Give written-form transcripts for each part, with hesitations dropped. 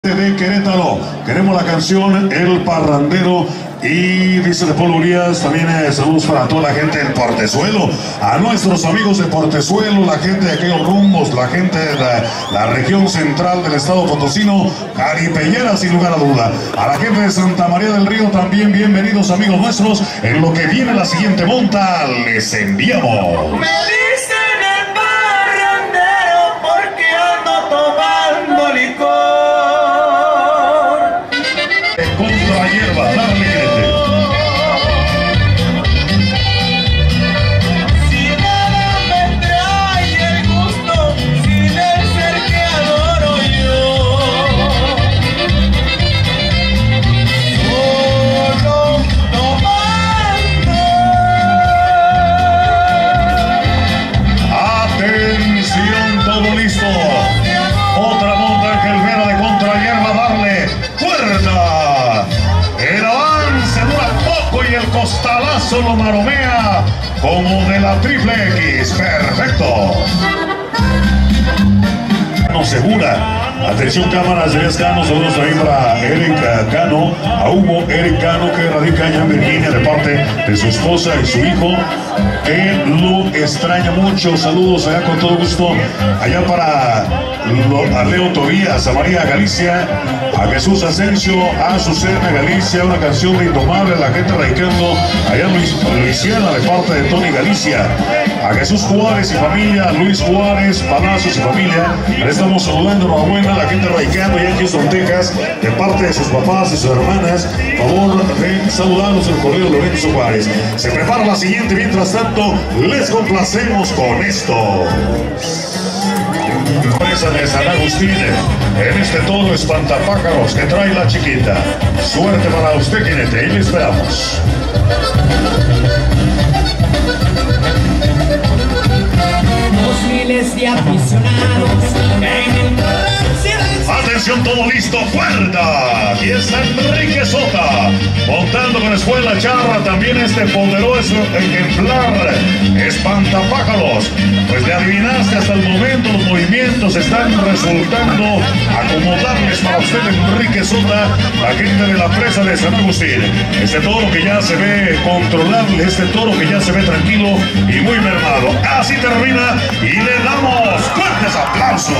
De Querétaro, queremos la canción El Parrandero. Y dice de Polo Urias, también saludos para toda la gente del Portezuelo, a nuestros amigos de Portezuelo, la gente de aquellos rumbos, la gente de la región central del estado potosino, caripellera sin lugar a duda, a la gente de Santa María del Río también, bienvenidos amigos nuestros. En lo que viene la siguiente monta, les enviamos. Me dicen el parrandero porque ando tomando licor. Contra la hierba, darle grete. Si nada me trae el gusto, sin el ser que adoro yo. Solo tomando. Atención, todo listo. Otra monta Ángel Vera de Contra Hierba, darle cuerda. El avance dura poco y el costalazo lo maromea como de la Triple X. Perfecto. No segura. Atención cámaras, Elías Cano, saludos también para Eric Cano, a Hugo Eric Cano, que radica allá en Virginia de parte de su esposa y su hijo, que lo extraña mucho. Saludos allá con todo gusto, allá para a Leo Tobías, a María Galicia, a Jesús Asensio, a Susana Galicia, una canción de Indomable, la gente radicando allá en Luisiana de parte de Tony Galicia, a Jesús Juárez y familia, Luis Juárez, Palacios y familia, le estamos saludando, enhorabuena a la gente radicando allá en Houston, Texas, de parte de sus papás y sus hermanas. Favor de saludarlos el correo Lorenzo Juárez. Se prepara la siguiente, mientras tanto les complacemos con esto. De San Agustín, en este todo espantapájaros que trae la chiquita. Suerte para usted, jinete, y le esperamos. Los miles de aficionados en el Atención, todo listo, cuerda. Y es Enrique Sota, montando con Escuela Charra, también este poderoso ejemplar, espantapájaros. Pues le adivinaste hasta el momento, los movimientos están resultando acomodables para usted, Enrique Sota, la gente de la presa de San Agustín. Este toro que ya se ve controlable, este toro que ya se ve tranquilo y muy mermado. Así termina y le damos fuertes aplausos.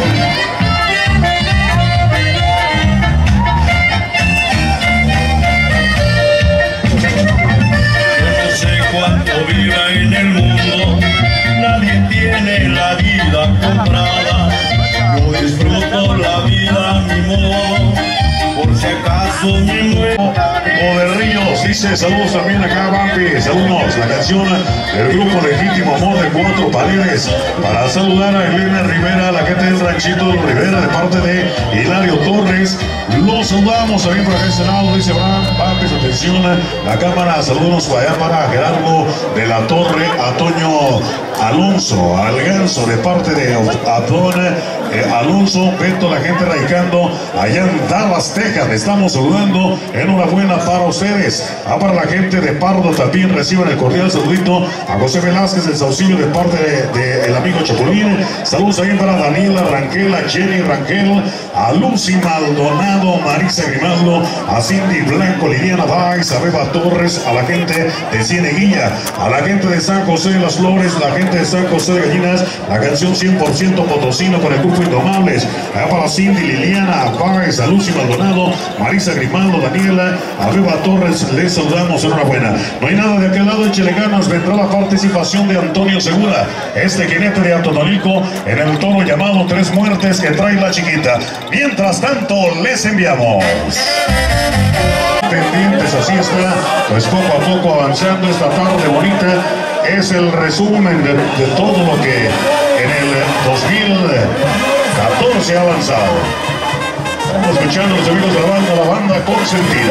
Cuánto vida en el mundo, nadie tiene la vida comprada. Yo disfruto la vida a mi modo, por si acaso me muero. Ríos dice saludos también acá, Bambi, saludos, la canción del grupo Legítimo Amor de Cuatro Paredes, para saludar a Elena Rivera, la gente del Ranchito Rivera de parte de Hilario Torres. Los saludamos también por acá de este lado, dice Bambi, atención, la cámara, saludos para allá para Gerardo de la Torre, a Toño Alonso, al Ganso de parte de Adón Alonso, Beto, la gente radicando allá en Dallas, Texas. Le estamos saludando, enhorabuena para ustedes. Para la gente de Pardo también reciban el cordial saludito a José Velázquez del Saucillo de parte del amigo Chapulín. Saludos también para Daniela Rangel, a Jenny Rangel, a Lucy Maldonado, Marisa Grimaldo, a Cindy Blanco, Liliana Valls, a Beba Torres, a la gente de Cieneguilla, a la gente de San José de las Flores, la gente de San José de Gallinas, la canción 100% potosino con el grupo Indomables. Allá para Cindy, Liliana Valls, a Lucy Maldonado, Marisa Grimaldo, Daniela, a Beba Torres, les saludamos, enhorabuena. No hay nada de aquel lado, échele ganas, vendrá la participación de Antonio Segura, este jinete de Atotonilco, en el toro llamado Tres Muertes que trae la chiquita. Mientras tanto, les enviamos. Pendientes, así está, pues poco a poco avanzando esta tarde bonita. Es el resumen de todo lo que en el 2014 ha avanzado. Estamos escuchando a los amigos de la banda consentida.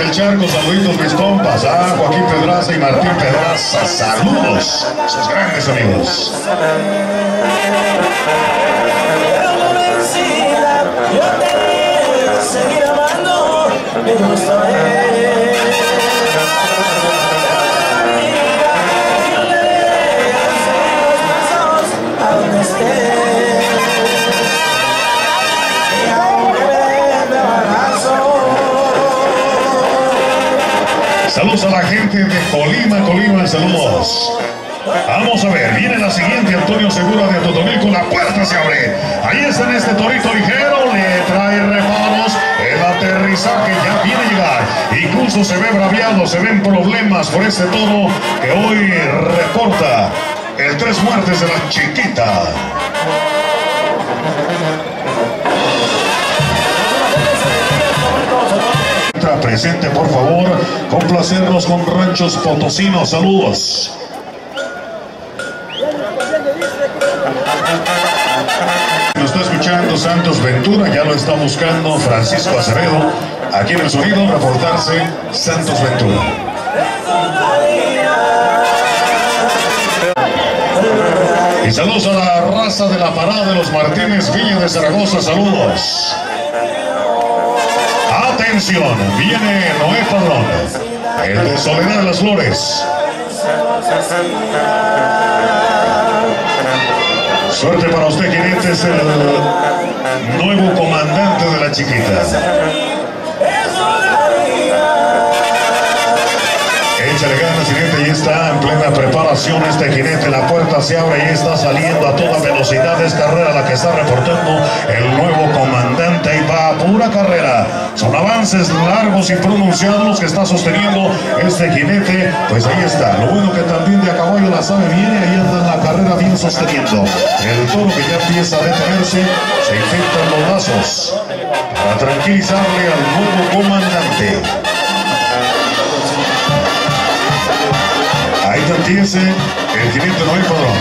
del Charco, saluditos mis compas, Joaquín Pedraza y Martín Pedraza, saludos, sus grandes amigos. Yo te seguir amando, me gusta a donde esté. Saludos a la gente de Colima, saludos. Vamos a ver, viene la siguiente, Antonio Segura de Totomilco, la puerta se abre. Ahí está en este torito ligero, le trae reparos, el aterrizaje ya viene a llegar. Incluso se ve braviado, se ven problemas por este toro que hoy reporta el 3 muertes de la chiquita. Presente, por favor, complacernos con Ranchos Potosinos, saludos. Nos está escuchando Santos Ventura, ya lo está buscando Francisco Acevedo, aquí en el sonido, reportarse Santos Ventura. Y saludos a la raza de la parada de los Martínez Villa de Zaragoza, saludos. Atención, viene Noé Padrón, el de Soledad de las Flores. Suerte para usted, jinete, es el nuevo comandante de la chiquita. Échale ganas, jinete, y está en plena preparación este jinete. La puerta se abre y está saliendo a toda velocidad. Es carrera la que está reportando el nuevo comandante y va a pura carrera. Son avances largos y pronunciados los que está sosteniendo este jinete. Pues ahí está. Lo bueno que también de a caballo la sabe bien y ahí anda en la carrera bien sosteniendo. El toro que ya empieza a detenerse, se infectan los lazos para tranquilizarle al nuevo comandante. Ahí empieza el jinete Noé Padrón.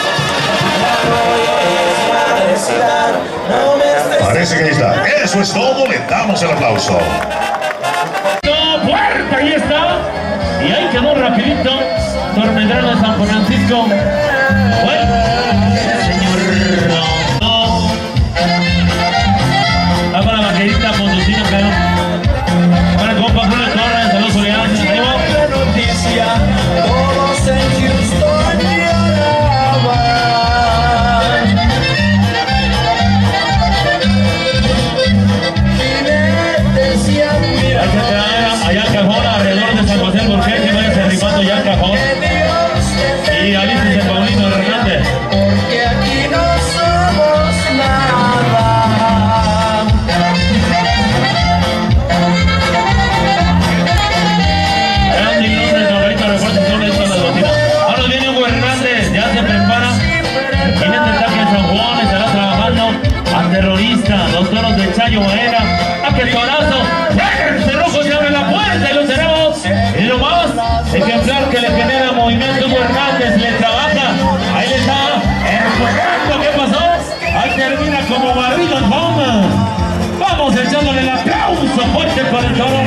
Parece que ahí está. Eso es todo, le damos el aplauso. Puerta, ahí está. Y ahí quedó rapidito. Tormedrano de San Francisco. Bueno, señor. No. Va para la vaquerita, Potosino, claro. Para el compa Julio Torres, saludos solidaridad. Ahí va. Noticia, todos en Houston lloraban. Jinetes decían, mira, allá al cajón, alrededor de San José Burguete, vaya arribando ya al cajón. Y alístense Paulino Hernández. porque aquí no somos nada. Ahora viene Hugo Hernández, ya se prepara. Jinete ataque en San Juan, estará trabajando al terrorista, los toros de Chayo Morena. ¡Ah, qué torazo! ¡El cerrojo se abre la puerta y lo tenemos! Y lo más ejemplar que le genera movimiento Hugo Hernández, le trabaja. Ahí le está empujando. ¿Qué pasó? Ahí termina como barrido en bomba. Vamos echándole el aplauso fuerte para el toro.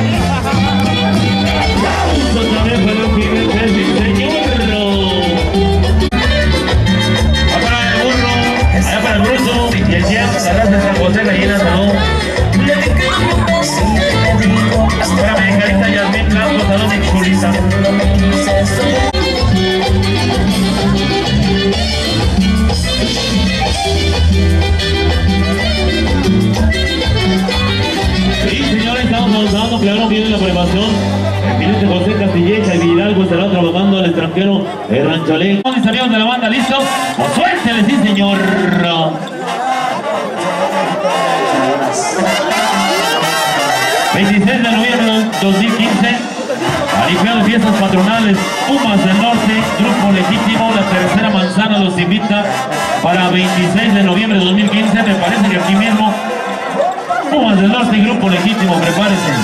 Aplauso también para el jinete, mi señor. Para el burro, allá para el bruto y el cielo, la raza de San José, gallina, salud. Para mi carita Yasmín Blanco, salud, mi chulita. Sí, señores, estamos dando claro que viene la preparación. El jinete José Castilleja y Vidalgo estará trabajando al extranjero el Rancholé. Mis amigos de la banda, ¿listos? ¡O suéltele, sí, señor! 26 de noviembre de 2015, Arifeo de Fiestas Patronales, Pumas del Norte, Grupo Legítimo, la tercera manzana los invita para 26 de noviembre de 2015, me parece que aquí mismo, Pumas del Norte y Grupo Legítimo, prepárense.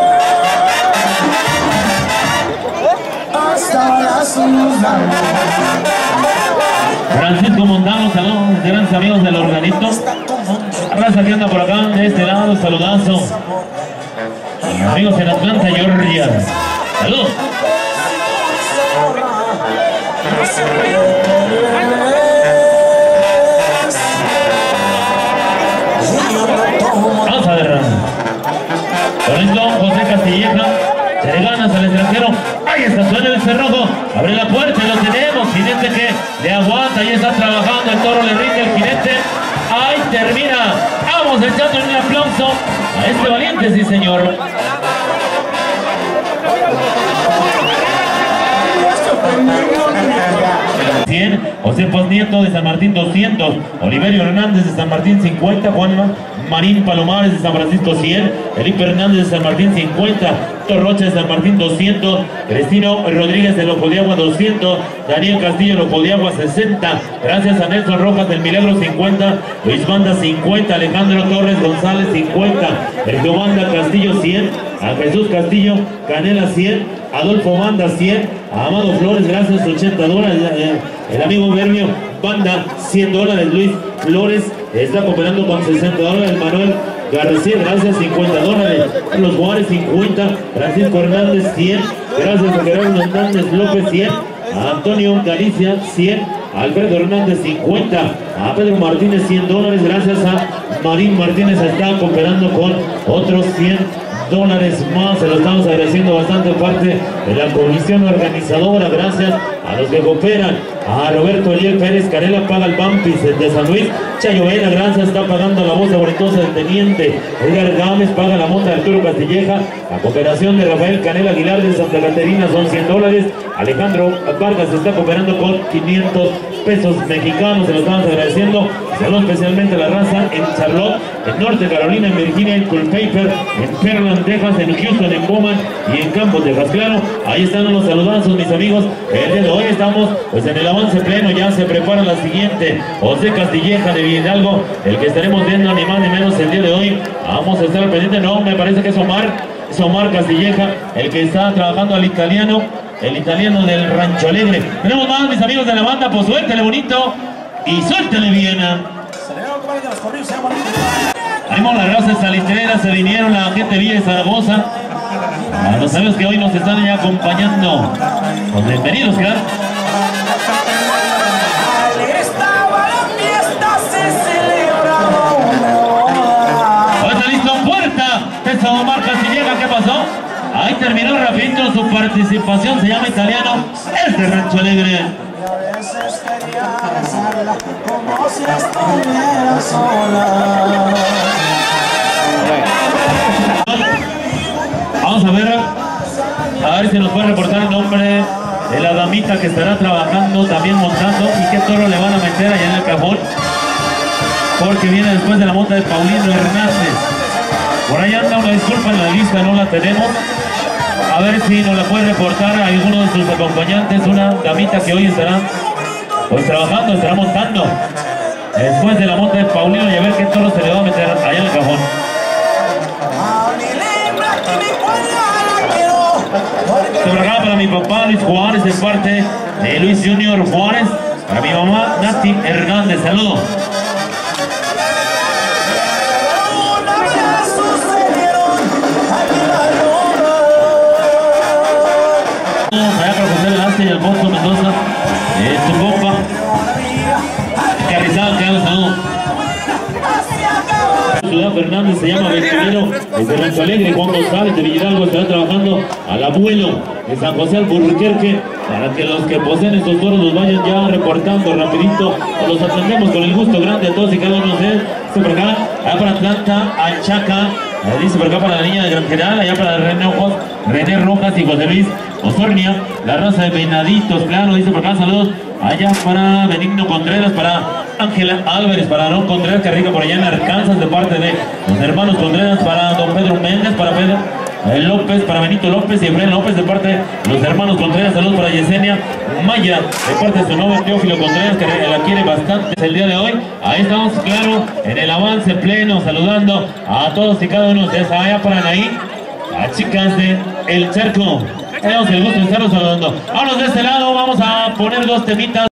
Hasta las 1 de la mañana. Francisco Montano, saludos, grandes amigos del organito. Raza que anda por acá, de este lado, saludazo. Amigos en Atlanta, Georgia. Saludos. Vamos a ver. Con esto, José Castilleja. Se le ganas al extranjero. Ahí está, suena el cerrojo. Abre la puerta, lo tenemos. Jinete que le aguanta. Ahí está trabajando. El toro le rinde el jinete. Ahí termina. Vamos echando un aplauso a este valiente, sí señor. José Paz Nieto de San Martín 200, Oliverio Hernández de San Martín 50, Juan Marín Palomares de San Francisco 100, Felipe Hernández de San Martín 50, Héctor Rocha de San Martín 200, Cristino Rodríguez de Lojo de Agua 200, Daniel Castillo de Lojo de Agua 60, gracias a Nelson Rojas del Milagro 50, Luis Banda 50, Alejandro Torres González 50, Sergio Banda Castillo 100, a Jesús Castillo Canela 100, Adolfo Banda 100, a Amado Flores gracias $80, el amigo Bermio Banda $100, Luis Flores está cooperando con $60, Manuel García gracias $50, Carlos Juárez 50, Francisco Hernández 100, gracias a Gerardo Hernández López 100, a Antonio Galicia 100, a Alfredo Hernández 50, a Pedro Martínez $100, gracias a Marín Martínez está cooperando con otros $100 más, se lo estamos agradeciendo bastante parte de la comisión organizadora, gracias a los que cooperan, a Roberto Eliel Pérez Canela paga el Pampis de San Luis, Chayo Vela, gracias, está pagando la voz bonitosa del teniente, Edgar Gámez paga la monta de Arturo Castilleja, la cooperación de Rafael Canela Aguilar de Santa Caterina son $100, Alejandro Vargas está cooperando con 500 pesos mexicanos, se lo estamos agradeciendo, saludos especialmente a la raza en Charlotte, en Norte Carolina, en Virginia, en Culpeper, en Pearland, Texas, en Houston, en Bowman y en Campos, Texas. Claro, ahí están los saludazos, mis amigos. El día de hoy estamos pues en el avance pleno, ya se prepara la siguiente. José Castilleja de Hidalgo, el que estaremos viendo ni más ni menos el día de hoy. Vamos a estar al pendiente, no, me parece que es Omar Castilleja, el que está trabajando al italiano, el italiano del Rancho Alegre. Tenemos más, mis amigos de la banda, pues suéltele bonito y suéltele bien. Tenemos la raza salitrera, se vinieron la gente de Villa de Zaragoza. A los amigos que hoy nos están ya acompañando. Los bienvenidos, claro. Ahora está listo, puerta. Esa Omar Castilleja, ¿qué pasó? Ahí terminó rapidito su participación, se llama italiano, es de Rancho Alegre. Como si estuviera sola. Vamos a ver si nos puede reportar el nombre de la damita que estará trabajando, también montando, y qué toro le van a meter allá en el cajón, porque viene después de la monta de Paulino Hernández. Por ahí anda, una disculpa en la lista, no la tenemos. A ver si nos la puede reportar a alguno de sus acompañantes, una damita que hoy estará pues trabajando, estará montando después de la monta de Paulino, y a ver qué toro se le va a meter allá en el cajón. Sobre acá para mi papá Luis Juárez, de parte de Luis Junior Juárez, para mi mamá Nati Hernández, saludos. Allá para José Velázquez y Alfonso Mendoza, tu compa Carrizal, que haga saludos. Ciudad Fernández se llama Venturero desde Rancho Alegre. Juan González de Villaralgo estará trabajando al abuelo de San José Alburquerque, para que los que poseen estos toros los vayan ya reportando rapidito, o los atendemos con el gusto grande a todos y cada uno de ustedes. Dice por acá, allá para Atlanta, Achaca, dice por acá para la niña de Gran General, allá para René Rojas y José Luis Osornia, la raza de Venaditos, claro, dice por acá, saludos allá para Benigno Contreras, para Ángela Álvarez, para Aarón Contreras, que rica por allá en Arkansas, de parte de los hermanos Contreras, para don Pedro Méndez, para Pedro López, para Benito López y Efraín López, de parte de los hermanos Contreras. Saludos para Yesenia Maya, de parte de su novio Teófilo Contreras, que la quiere bastante el día de hoy. Ahí estamos, claro, en el avance pleno, saludando a todos y cada uno de ustedes. Allá para Anaí, a chicas de El Charco, tenemos el gusto de estarlos saludando. Vámonos de este lado, vamos a poner dos temitas.